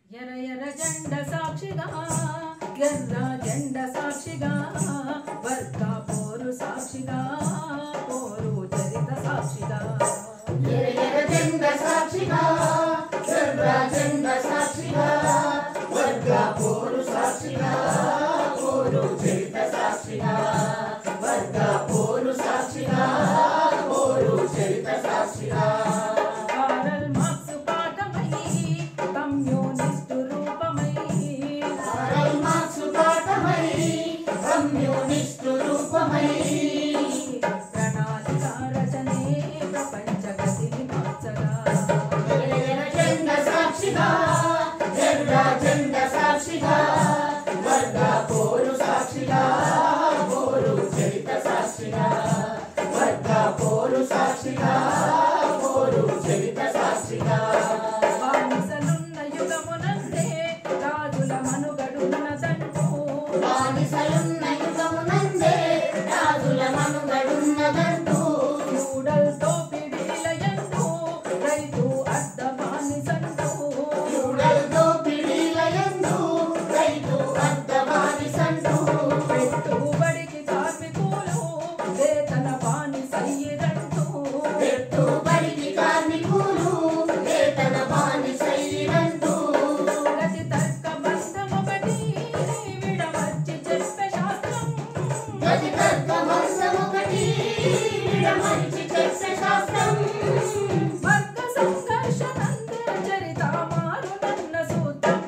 ఎర్ర ఎర్ర జెండ సాక్షిగా ఎర్ర జెండ సాక్షిగా వర్గ పోరు సాక్షిగా పోరు చరిత సాక్షిగా ఎర్ర ఎర్ర జెండ సాక్షిగా ఎర్ర జెండ సాక్షిగా వర్గ పోరు సాక్షిగా పోరు చరిత సాక్షిగా వర్గ పోరు సాక్షిగా పోరు చరిత సాక్షిగా కారల్ మార్క్స్ పాఠమై కమ్యూనిస్టు రూపమై కారల్ మార్క్స్ పాఠమై కమ్యూనిస్టు రూపమై ప్రణాళిక రచనే ప్రపంచ గతిని మార్చగా ఎర్ర జెండ సాక్షిగా ఎర్ర జెండ సాక్షిగా వర్గ పోరు సాక్షిగా పోరు చరిత సాక్షిగా వర్గ పోరు సాక్షిగా పోరు చరిత సాక్షిగా బానిసలున్న యుగమునందే రాజుల మనుగడున్నదంటూ బానిసలున్న యుగమునందే రాజుల మనుగడున్నదంటూ కూడల్ దోపిడీలయందు రైతు అడ్డ బానిసంటూ కూడల్ దోపిడీలయందు రైతు అడ్డ బానిసంటూ పెట్టుబడికి కార్మికులు వేతన బానిసయ్యిరంటూ పెట్టుబడికి కార్మికులు వేతన బానిసయ్యిరంటూ గతి తర్క బంధమొకటి విడమర్చి చెప్పే శాస్త్రం గతి తర్క బంధమొకటి విడమర్చి చెప్పే శాస్త్రం వర్గ సంఘర్షణందే చరిత మారునన్న సూత్రం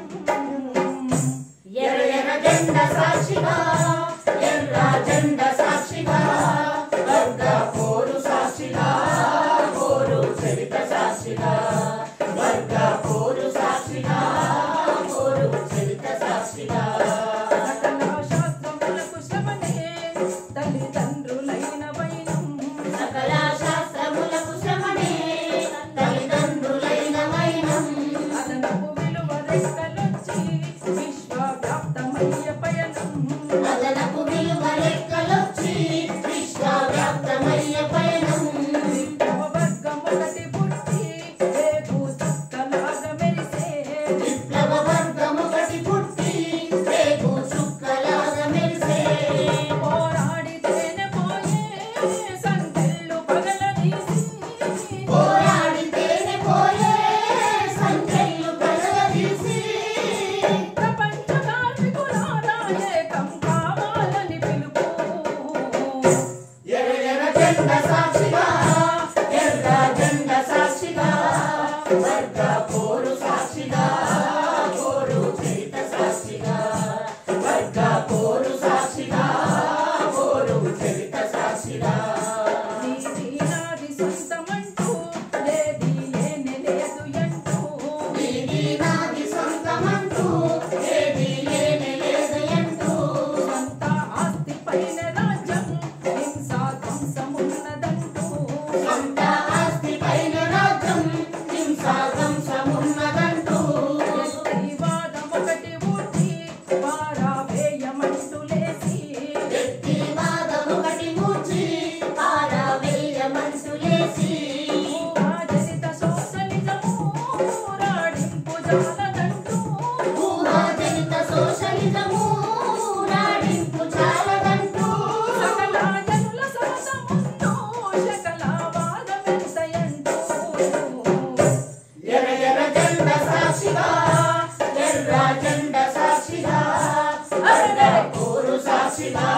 ఎర్ర ఎర్ర జెండ సాక్షిగా ఎర్ర జెండ సాక్షిగా వర్గ పోరు సాక్షిగా పోరు చరిత సాక్షిగా వర్గ పోరు సాక్షిగా పోరు చరిత సాక్షిగా సకల శాస్త్రములకు శ్రమనే తల్లిదండ్రులైన వైనం సకల శాస్త్రములకు శ్రమనే తల్లిదండ్రులైన వైనం అదనపు విలువ రెక్కలొచ్చి విశ్వవ్యాప్తమయ్య పయనం అదనపు విలువ లెక్కలొచ్చి విశ్వవ్యాప్తమయ్య పయనం వర్గం ఒకటి పుట్టి రేపు చుక్కలాగా మెరిసే విప్లవ వర్గమొకటి పుట్టి రేపు చుక్కలాగా మెరిసే పోరాడితేనే పోయే సంకెళ్ళు పగలదీసి పోరాడితేనే పోయే సంఖ్యలు పగలదీసి ప్రపంచ కార్మికులారా ఏకం కావాలని పిలుపు ఎర్ర ఎర్ర జెండ సాక్షిగా ఎర్ర జెండ సాక్షిగా వర్గ పోరు సాక్షిగా పోరు చరిత సాక్షిగా వర్గ పోరు సాక్షిగా పోరు చరిత సాక్షిగా నీది నాది సొంతమంటూ లేది లేనే లేదు ఎంటూ నీది నాది సొంతమంటూ ఏది లేనే లేదు ఎంటూ సొంత ఆస్తి పైన రాజ్యం హింసా ధ్వంసమున్నదంటూ సొంత ఆస్తి పైన రాజ్యం హింసా ధ్వంసమున్నదంటూ వ్యక్తివాదం ఒకటి ఊడ్చి పారావేయమంటూ లేచి వ్యక్తివాదమొకటి మూర్చి పారవేయమంటూ లేచి ఊహాజనిత సోషలిజము రాడింపు జాలదంటూ ఊహాజనిత సోషలిజము రాడింపు చాలదంటూ సకల జనుల సరసముందు శకలవాదమెంతయంటూ ఎర్ర ఎర్ర జెండ సాక్షిగా ఎర్ర జెండ సాక్షిగా వర్గ పోరు సాక్షిగా